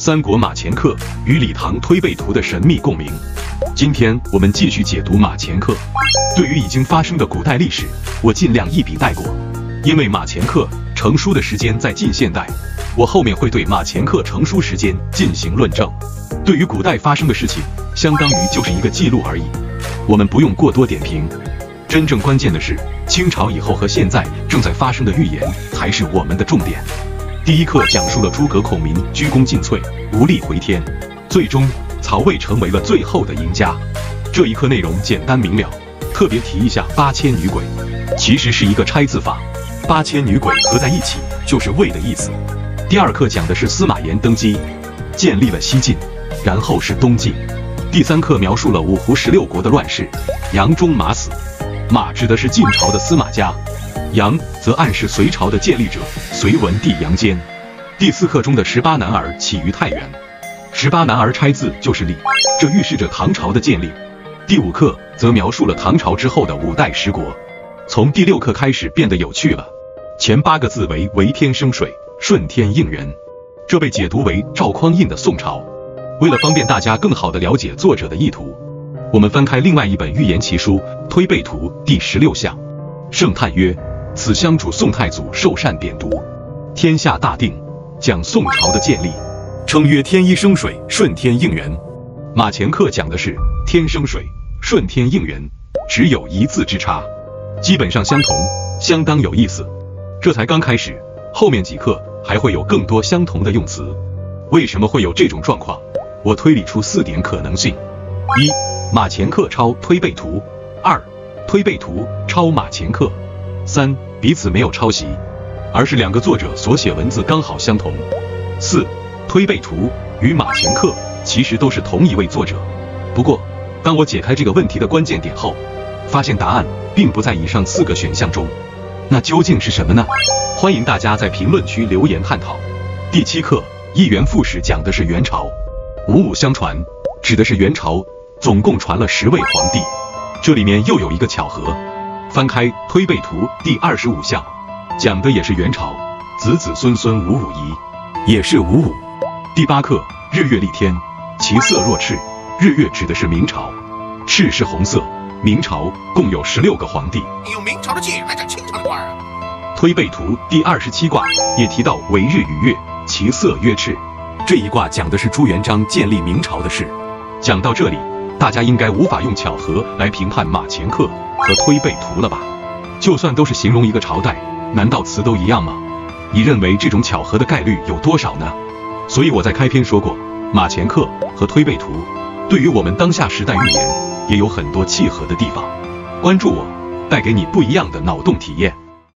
三国马前课与李唐推背图的神秘共鸣。今天我们继续解读马前课。对于已经发生的古代历史，我尽量一笔带过，因为马前课成书的时间在近现代，我后面会对马前课成书时间进行论证。对于古代发生的事情，相当于就是一个记录而已，我们不用过多点评。真正关键的是，清朝以后和现在正在发生的预言才是我们的重点。第一课讲述了诸葛孔明鞠躬尽瘁，无力回天，最终曹魏成为了最后的赢家。这一课内容简单明了，特别提一下8000女鬼，其实是一个拆字法，8000女鬼合在一起就是魏的意思。第二课讲的是司马炎登基，建立了西晋，然后是东晋。第三课描述了五胡16国的乱世，杨忠马死，马指的是晋朝的司马家，杨则暗示隋朝的建立者隋文帝杨坚。第四课中的18男儿起于太原，18男儿拆字就是立，这预示着唐朝的建立。第五课则描述了唐朝之后的5代10国。从第6课开始变得有趣了，前8个字为天生水，顺天应人，这被解读为赵匡胤的宋朝。为了方便大家更好地了解作者的意图，我们翻开另外一本预言奇书《推背图》第16项。圣叹曰：此相主宋太祖受禅贬读，天下大定，讲宋朝的建立，称曰天一生水，顺天应人。马前课讲的是天生水，顺天应人，只有一字之差，基本上相同，相当有意思。这才刚开始，后面几课还会有更多相同的用词。为什么会有这种状况？我推理出4点可能性：一、马前课抄推背图；2、推背图抄马前课；3、彼此没有抄袭，而是2个作者所写文字刚好相同；4、推背图与马前课其实都是同一位作者。不过，当我解开这个问题的关键点后，发现答案并不在以上4个选项中。那究竟是什么呢？欢迎大家在评论区留言探讨。第7课一元复始讲的是元朝，五五相传指的是元朝总共传了10位皇帝。这里面又有一个巧合，翻开推背图第25项，讲的也是元朝，子子孙孙五五夷，也是五五。第8课日月立天，其色若赤，日月指的是明朝，赤是红色，明朝共有16个皇帝。 你用明朝的剑来斩清朝的官啊！ 推背图第27卦也提到为日与月，其色曰赤，这一卦讲的是朱元璋建立明朝的事。讲到这里，大家应该无法用巧合来评判马前课和推背图了吧？就算都是形容一个朝代，难道词都一样吗？你认为这种巧合的概率有多少呢？所以我在开篇说过，马前课和推背图对于我们当下时代预言也有很多契合的地方。关注我，带给你不一样的脑洞体验。